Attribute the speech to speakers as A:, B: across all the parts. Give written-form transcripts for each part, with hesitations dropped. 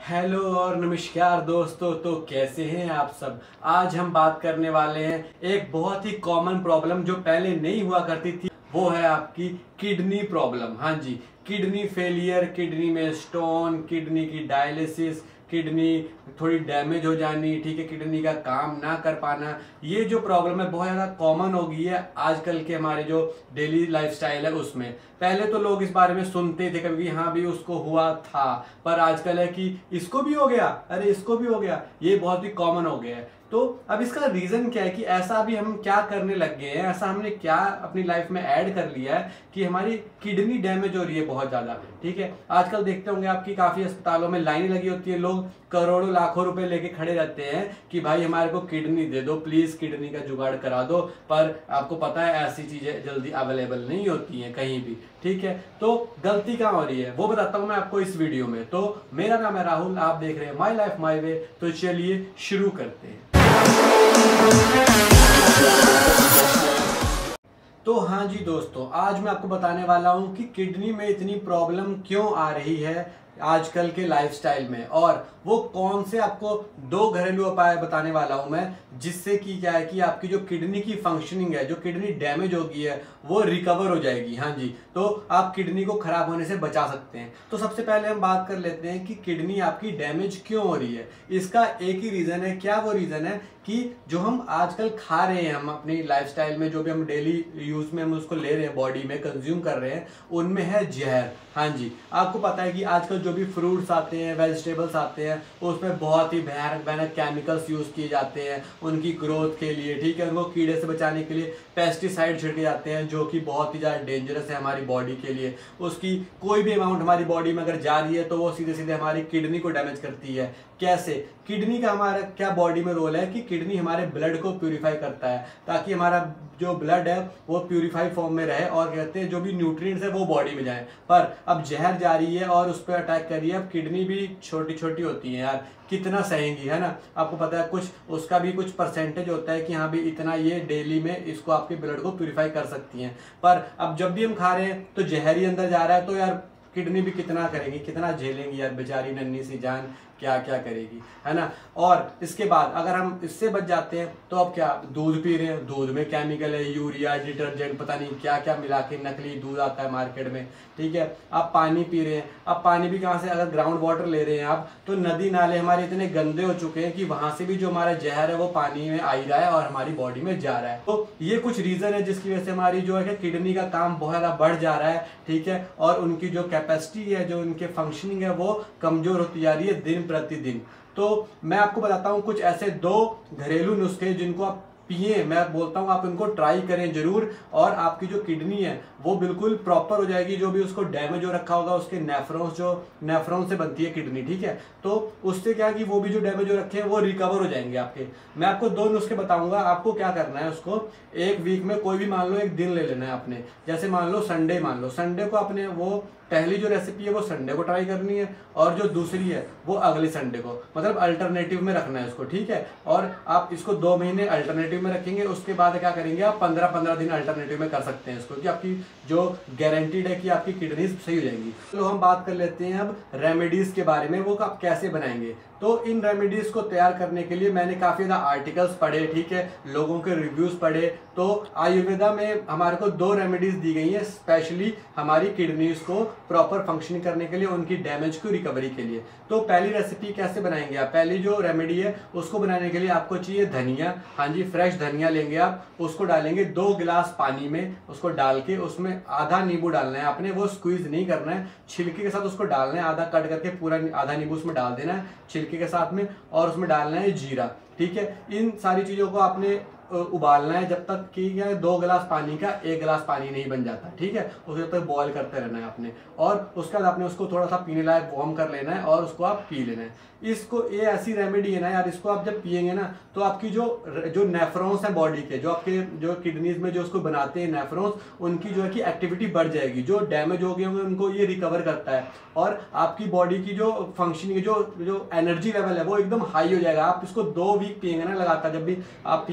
A: Hello और नमस्कार दोस्तों। तो कैसे हैं आप सब। आज हम बात करने वाले हैं एक बहुत ही कॉमन प्रॉब्लम जो पहले नहीं हुआ करती थी, वो है आपकी किडनी प्रॉब्लम। हाँ जी, किडनी फेलियर, किडनी में स्टोन, किडनी की डायलिसिस, किडनी थोड़ी डैमेज हो जानी, ठीक है, किडनी का काम ना कर पाना। ये जो प्रॉब्लम है बहुत ज़्यादा कॉमन हो गई है आजकल के हमारे जो डेली लाइफस्टाइल है उसमें। पहले तो लोग इस बारे में सुनते थे कभी, हाँ भी उसको हुआ था, पर आजकल है कि इसको भी हो गया, अरे इसको भी हो गया, ये बहुत ही कॉमन हो गया है। तो अब इसका रीजन क्या है कि ऐसा अभी हम क्या करने लग गए हैं, ऐसा हमने क्या अपनी लाइफ में ऐड कर लिया है कि हमारी किडनी डैमेज हो रही है बहुत ज्यादा। ठीक है, आजकल देखते होंगे आपकी काफी अस्पतालों में लाइन लगी होती है, लोग करोड़ों लाखों रुपए लेके खड़े रहते हैं कि भाई हमारे को किडनी दे दो, प्लीज किडनी का जुगाड़ करा दो। पर आपको पता है ऐसी चीजें जल्दी अवेलेबल नहीं होती हैं कहीं भी। ठीक है, तो गलती कहाँ हो रही है वो बताता हूं मैं आपको इस वीडियो में। तो मेरा नाम है राहुल, आप देख रहे हैं माई लाइफ माई वे। तो चलिए शुरू करते हैं। तो हाँ जी दोस्तों, आज मैं आपको बताने वाला हूं कि किडनी में इतनी प्रॉब्लम क्यों आ रही है आजकल के लाइफस्टाइल में, और वो कौन से आपको 2 घरेलू उपाय बताने वाला हूं मैं, जिससे कि क्या है कि आपकी जो किडनी की फंक्शनिंग है, जो किडनी डैमेज हो गई है, वो रिकवर हो जाएगी। हाँ जी, तो आप किडनी को खराब होने से बचा सकते हैं। तो सबसे पहले हम बात कर लेते हैं कि किडनी आपकी डैमेज क्यों हो रही है। इसका एक ही रीजन है। क्या वो रीजन है कि जो हम आजकल खा रहे हैं, हम अपनी लाइफस्टाइल में जो भी हम डेली यूज में हम उसको ले रहे हैं, बॉडी में कंज्यूम कर रहे हैं, उनमें है जहर। हाँ जी, आपको पता है कि आजकल जो भी फ्रूट्स आते हैं, वेजिटेबल्स आते हैं, उसमें बहुत ही भयानक भयानक केमिकल्स यूज किए जाते हैं उनकी ग्रोथ के लिए। ठीक है, उनको कीड़े से बचाने के लिए पेस्टिसाइड छिड़के जाते हैं, जो कि बहुत ही ज्यादा डेंजरस है हमारी बॉडी के लिए। उसकी कोई भी अमाउंट हमारी बॉडी में अगर जा रही है तो वो सीधे सीधे हमारी किडनी को डैमेज करती है। कैसे? किडनी का हमारा क्या बॉडी में रोल है कि किडनी हमारे ब्लड को प्यूरिफाई करता है, ताकि हमारा जो ब्लड है वो प्यूरिफाई फॉर्म में रहे, और कहते हैं जो भी न्यूट्रिएंट्स है वो बॉडी में जाए। पर अब जहर जा रही है और उस पर अटैक कर रही है। अब किडनी भी छोटी छोटी होती है यार, कितना सहेंगी, है ना। आपको पता है कुछ उसका भी कुछ परसेंटेज होता है कि हाँ भी इतना ये डेली में इसको आपके ब्लड को प्यूरिफाई कर सकती हैं। पर अब जब भी हम खा रहे हैं तो जहर ही अंदर जा रहा है, तो यार किडनी भी कितना करेगी, कितना झेलेंगी यार, बेचारी नन्ही सी जान क्या क्या करेगी, है ना। और इसके बाद अगर हम इससे बच जाते हैं तो अब क्या, दूध पी रहे हैं, दूध में केमिकल है, यूरिया, डिटर्जेंट, पता नहीं क्या क्या मिला के नकली दूध आता है मार्केट में। ठीक है, आप पानी पी रहे हैं, अब पानी भी कहाँ से, अगर ग्राउंड वाटर ले रहे हैं आप, तो नदी नाले हमारे इतने गंदे हो चुके हैं कि वहां से भी जो हमारा जहर है वो पानी में आ ही रहा है और हमारी बॉडी में जा रहा है। तो ये कुछ रीजन है जिसकी वजह से हमारी जो है किडनी का काम बहुत ज्यादा बढ़ जा रहा है। ठीक है, और उनकी जो कैपेसिटी है, जो उनके फंक्शनिंग है, वो कमजोर होती जा रही है दिन प्रतिदिन। तो मैं आपको बताता हूं कुछ ऐसे 2 घरेलू नुस्खे जिनको आप पिए, मैं बोलता हूं आप इनको ट्राई करें जरूर, और आपकी जो किडनी है वो बिल्कुल प्रॉपर हो जाएगी। जो भी उसको डैमेज हो रखा होगा, उसके नेफ्रॉन्स, जो नेफ्रॉन से बनती है किडनी, ठीक है, तो उससे क्या कि वो भी जो डैमेज हो रखे हैं वो रिकवर हो जाएंगे आपके। मैं आपको 2 नुस्खे बताऊंगा, आपको क्या करना है, उसको एक वीक में कोई भी मान लो एक दिन ले लेना है आपने। जैसे मान लो संडे, मान लो संडे को आपने वो पहली जो रेसिपी है वो संडे को ट्राई करनी है, और जो दूसरी है वो अगले संडे को, मतलब अल्टरनेटिव में रखना है उसको। ठीक है, और आप इसको 2 महीने अल्टरनेटिव में रखेंगे, उसके बाद क्या करेंगे आप 15-15 दिन अल्टरनेटिव में कर सकते हैं इसको, क्योंकि आपकी जो गारंटीड है कि आपकी किडनीज सही हो जाएंगी। तो हम बात कर लेते हैं अब रेमेडीज के बारे में, वो आप कैसे बनाएंगे। तो इन रेमेडीज को तैयार करने के लिए मैंने काफी ज्यादा आर्टिकल्स पढ़े, ठीक है, लोगों के रिव्यूज पढ़े। तो आयुर्वेदा में हमारे को 2 रेमेडीज दी गई है स्पेशली हमारी किडनीज को प्रॉपर फंक्शनिंग करने के लिए, उनकी डैमेज को रिकवरी के लिए। तो पहली रेसिपी कैसे बनाएंगे आप, पहली जो रेमेडी है उसको बनाने के लिए आपको चाहिए धनिया। हाँ जी, फ्रेश धनिया लेंगे आप, उसको डालेंगे 2 गिलास पानी में, उसको डाल के उसमें आधा नींबू डालना है आपने, वो स्क्वीज नहीं करना है, छिलके के साथ उसको डालना है, आधा कट करके पूरा आधा नींबू उसमें डाल देना है छिलके के साथ में, और उसमें डालना है जीरा। ठीक है, इन सारी चीजों को आपने उबालना है जब तक कि 2 गिलास पानी का 1 गिलास पानी नहीं बन जाता। ठीक है, उसको जब तक बॉयल करते रहना है आपने, और उसके बाद आपने उसको थोड़ा सा पीने लायक वार्म कर लेना है, और उसको आप पी लेना है। इसको, ये ऐसी रेमेडी है ना यार, इसको आप जब पिएंगे ना तो आपकी जो नेफ्रॉन्स है बॉडी के, जो आपके जो किडनीज में जो उसको बनाते हैं नेफ्रॉन्स, उनकी जो है कि एक्टिविटी बढ़ जाएगी, जो डैमेज हो गए होंगे उनको ये रिकवर करता है, और आपकी बॉडी की जो फंक्शनिंग, जो एनर्जी लेवल है वो एकदम हाई हो जाएगा। आप इसको 2 वीक पिएंगे ना लगातार, जब भी आप पिएंगे, एक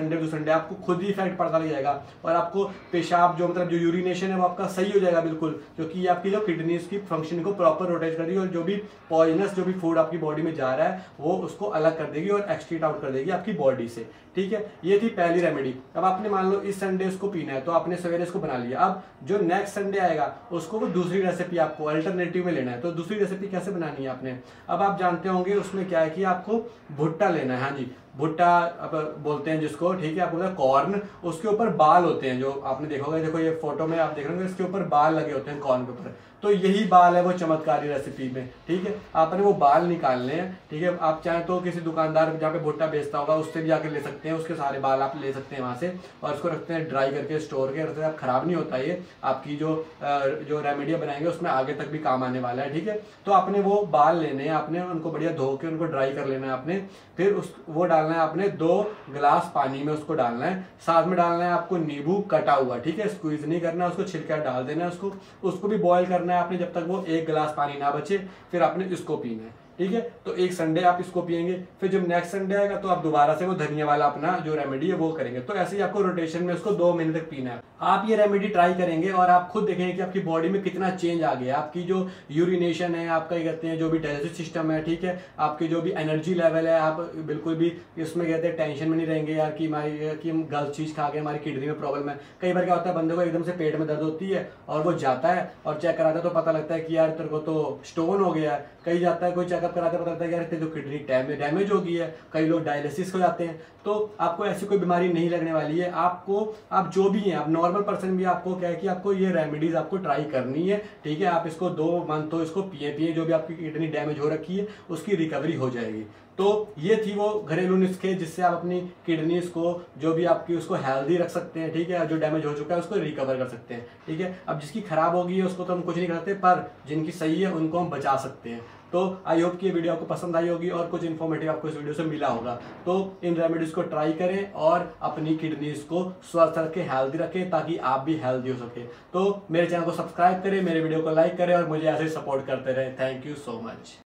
A: संडे टू संडे आपको खुद ही इफेक्ट पड़ता लग जाएगा और आपको पेशाब जो मतलब जो यूरिनेशन है वो आपका सही हो जाएगा बिल्कुल, क्योंकि ये आपकी जो किडनीज की फंक्शन को प्रॉपर रोटेट कर देगी और जो भी पॉइजनस जो भी फूड आपकी बॉडी में जा रहा है वो उसको अलग कर देगी और एक्सट्रीट आउट कर देगी आपकी बॉडी से। ठीक है, ये थी पहली रेमेडी। अब आपने मान लो इस संडे उसको पीना है तो आपने सवेरे इसको बना लिया, अब जो नेक्स्ट संडे आएगा उसको वो दूसरी रेसिपी आपको अल्टरनेटिव में लेना है। तो दूसरी रेसिपी कैसे बनानी है आपने, अब आप जानते होंगे उसमें क्या है कि आपको भुट्टा लेना है। हाँ जी, भुट्टा अब बोलते हैं जिसको, ठीक है, आपको कॉर्न, उसके ऊपर बाल होते हैं जो आपने देखा होगा, देखो ये फोटो में आप देख रहे होंगे इसके ऊपर बाल लगे होते हैं कॉर्न के ऊपर, तो यही बाल है वो चमत्कारी रेसिपी में। ठीक है, आपने वो बाल निकालने हैं। ठीक है, आप चाहें तो किसी दुकानदार जहाँ पे भुट्टा बेचता होगा उससे भी जाकर ले सकते हैं, उसके सारे बाल आप ले सकते हैं वहां से और उसको रखते हैं ड्राई करके स्टोर के, आप खराब नहीं होता ये, आपकी जो रेमेडी बनाएंगे उसमें आगे तक भी काम आने वाला है। ठीक है, तो आपने वो बाल लेने हैं, आपने उनको बढ़िया धो के उनको ड्राई कर लेना है आपने, फिर वो डालना है आपने 2 गिलास पानी में, उसको डालना है, साथ में डालना है आपको नींबू कटा हुआ। ठीक है, स्क्वीज नहीं करना, उसको छिलका डाल देना है, उसको भी बॉईल करना है आपने जब तक वो 1 गिलास पानी ना बचे, फिर आपने इसको पीना है। ठीक है, तो एक संडे आप इसको पियेंगे, फिर जब नेक्स्ट संडे आएगा तो आप दोबारा से वो धनिया वाला अपना जो रेमेडी है वो करेंगे। तो ऐसे ही आपको रोटेशन में उसको 2 महीने तक पीना है। आप ये रेमेडी ट्राई करेंगे और आप खुद देखेंगे कि आपकी बॉडी में कितना चेंज आ गया, आपकी जो यूरिनेशन है, आपका ये कहते हैं जो भी डाइजेस्टिव सिस्टम है, ठीक है, आपकी जो भी एनर्जी लेवल है, आप बिल्कुल भी इसमें कहते हैं टेंशन में नहीं रहेंगे यार कि हम गलत चीज खा गए, हमारी किडनी में प्रॉब्लम है। कई बार क्या होता है बंदे को एकदम से पेट में दर्द होती है और वो जाता है और चेक कराता है तो पता लगता है कि यार तेरे को तो स्टोन हो गया है। कहीं जाता है कोई चेकअप कराता है, पता लगता है यार तेरी तो किडनी डैमेज हो गई है। कई लोग डायलिसिस हो जाते हैं। तो आपको ऐसी कोई बीमारी नहीं लगने वाली है। आप जो भी हैं, आप नॉर्मल पर्सन भी, आपको क्या है कि आपको ये रेमेडीज आपको ट्राई करनी है। ठीक है, आप इसको 2 मंथ तो इसको पिए जो भी आपकी किडनी डैमेज हो रखी है उसकी रिकवरी हो जाएगी। तो ये थी वो घरेलू नुस्खे जिससे आप अपनी किडनीज को जो भी आपकी उसको हेल्दी रख सकते हैं। ठीक है, जो डैमेज हो चुका है उसको रिकवर कर सकते हैं। ठीक है, अब जिसकी खराब होगी है उसको तो हम कुछ नहीं कर सकते, पर जिनकी सही है उनको हम बचा सकते हैं। तो आई होप कि ये वीडियो आपको पसंद आई होगी और कुछ इन्फॉर्मेटिव आपको इस वीडियो से मिला होगा। तो इन रेमेडीज को ट्राई करें और अपनी किडनीज को स्वस्थ रखें, हेल्दी रखें, ताकि आप भी हेल्दी हो सके। तो मेरे चैनल को सब्सक्राइब करें, मेरे वीडियो को लाइक करें और मुझे ऐसे सपोर्ट करते रहें। Thank you so much.